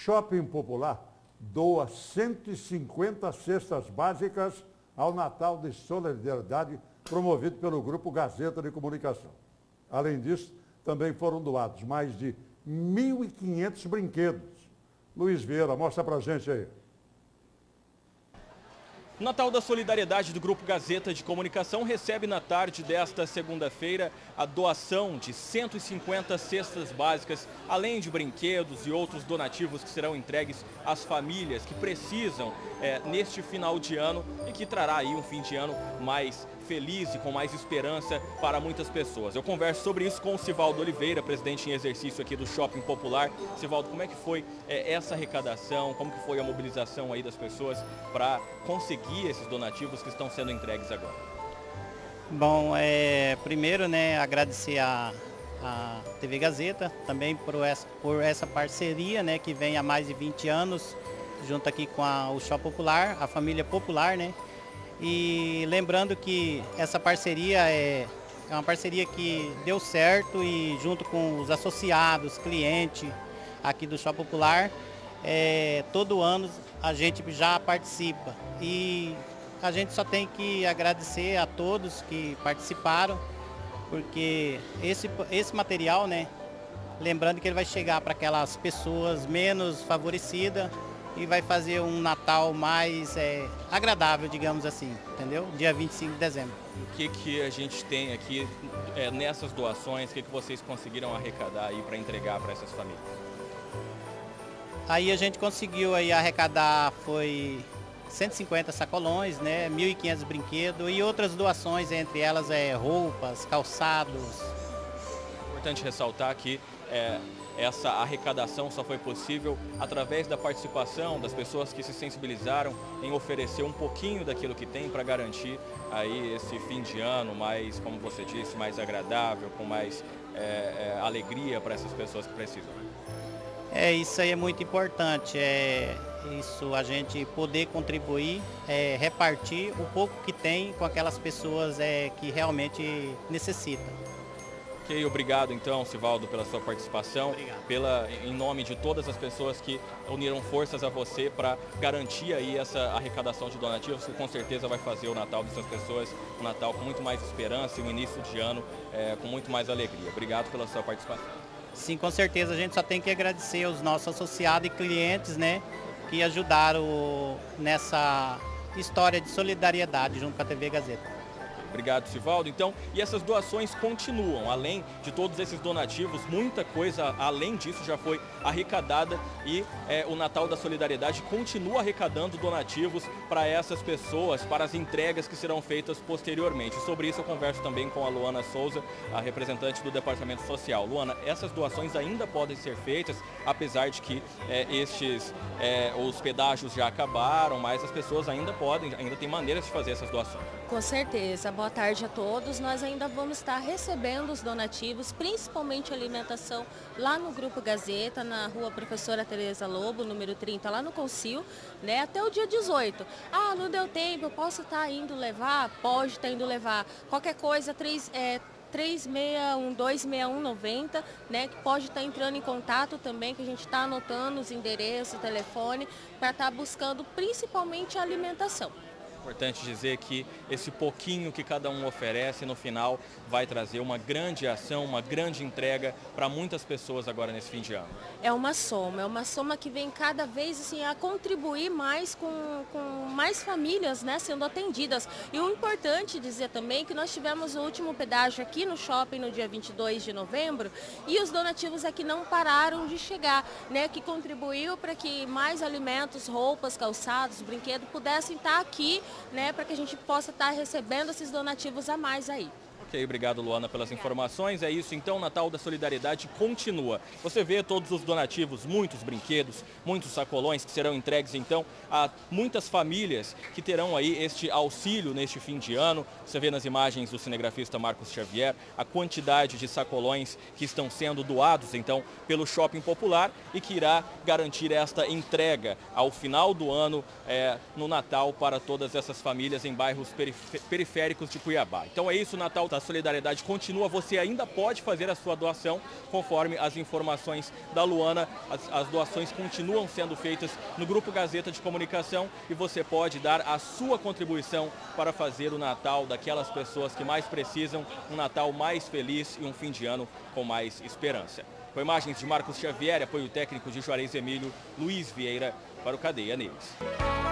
Shopping Popular doa 150 cestas básicas ao Natal de Solidariedade promovido pelo Grupo Gazeta de Comunicação. Além disso, também foram doados mais de 1.500 brinquedos. Luiz Vieira, mostra pra gente aí. O Natal da Solidariedade do Grupo Gazeta de Comunicação recebe na tarde desta segunda-feira a doação de 150 cestas básicas, além de brinquedos e outros donativos que serão entregues às famílias que precisam neste final de ano e que trará aí um fim de ano mais feliz e com mais esperança para muitas pessoas. Eu converso sobre isso com o Sivaldo Oliveira, presidente em exercício aqui do Shopping Popular. Sivaldo, como é que foi essa arrecadação, como que foi a mobilização aí das pessoas para conseguir esses donativos que estão sendo entregues agora? Bom, primeiro, agradecer a TV Gazeta também por essa parceria, que vem há mais de 20 anos, junto aqui com o Shopping Popular, a família Popular, E lembrando que essa parceria é uma parceria que deu certo e junto com os associados, clientes aqui do Shopping Popular, todo ano a gente já participa. E a gente só tem que agradecer a todos que participaram, porque esse material, lembrando que ele vai chegar para aquelas pessoas menos favorecidas, e vai fazer um Natal mais agradável, digamos assim, entendeu? Dia 25 de dezembro. O que a gente tem aqui nessas doações, o que vocês conseguiram arrecadar aí para entregar para essas famílias? Aí a gente conseguiu aí arrecadar, foi 150 sacolões, 1.500 brinquedos e outras doações, entre elas roupas, calçados. Importante ressaltar que essa arrecadação só foi possível através da participação das pessoas que se sensibilizaram em oferecer um pouquinho daquilo que tem para garantir aí esse fim de ano mais, como você disse, mais agradável, com mais alegria para essas pessoas que precisam. Isso aí é muito importante, isso a gente poder contribuir, repartir o pouco que tem com aquelas pessoas que realmente necessitam. Ok, obrigado então, Sivaldo, pela sua participação, em nome de todas as pessoas que uniram forças a você para garantir aí essa arrecadação de donativos, que com certeza vai fazer o Natal dessas pessoas um Natal com muito mais esperança e um início de ano com muito mais alegria. Obrigado pela sua participação. Sim, com certeza, a gente só tem que agradecer aos nossos associados e clientes, que ajudaram nessa história de solidariedade junto com a TV Gazeta. Obrigado, Sivaldo. Então, e essas doações continuam, além de todos esses donativos, muita coisa além disso já foi arrecadada e o Natal da Solidariedade continua arrecadando donativos para essas pessoas, para as entregas que serão feitas posteriormente. Sobre isso eu converso também com a Luana Souza, a representante do Departamento Social. Luana, essas doações ainda podem ser feitas, apesar de que os pedágios já acabaram, mas as pessoas ainda têm maneiras de fazer essas doações. Com certeza. Boa tarde a todos. Nós ainda vamos estar recebendo os donativos, principalmente alimentação, lá no Grupo Gazeta, na rua Professora Tereza Lobo, número 30, lá no Concil, até o dia 18. Ah, não deu tempo, eu posso estar indo levar? Pode estar indo levar. Qualquer coisa, 36126190, que pode estar entrando em contato também, que a gente está anotando os endereços, o telefone, para estar buscando principalmente a alimentação. Importante dizer que esse pouquinho que cada um oferece, no final, vai trazer uma grande ação, uma grande entrega para muitas pessoas agora nesse fim de ano. É uma soma que vem cada vez assim, a contribuir mais com mais famílias sendo atendidas. E o importante dizer também que nós tivemos o último pedágio aqui no shopping no dia 22 de novembro e os donativos aqui não pararam de chegar, que contribuiu para que mais alimentos, roupas, calçados, brinquedos pudessem estar aqui, para que a gente possa estar recebendo esses donativos a mais aí. Ok, obrigado, Luana, pelas informações. É isso, então, o Natal da Solidariedade continua. Você vê todos os donativos, muitos brinquedos, muitos sacolões que serão entregues, então, a muitas famílias que terão aí este auxílio neste fim de ano. Você vê nas imagens do cinegrafista Marcos Xavier a quantidade de sacolões que estão sendo doados, então, pelo Shopping Popular e que irá garantir esta entrega ao final do ano, no Natal, para todas essas famílias em bairros periféricos de Cuiabá. Então é isso, o Natal da solidariedade continua, você ainda pode fazer a sua doação, conforme as informações da Luana. As doações continuam sendo feitas no Grupo Gazeta de Comunicação e você pode dar a sua contribuição para fazer o Natal daquelas pessoas que mais precisam, um Natal mais feliz e um fim de ano com mais esperança. Com imagens de Marcos Xavier, apoio técnico de Juarez Emílio, Luiz Vieira para o Cadeia News.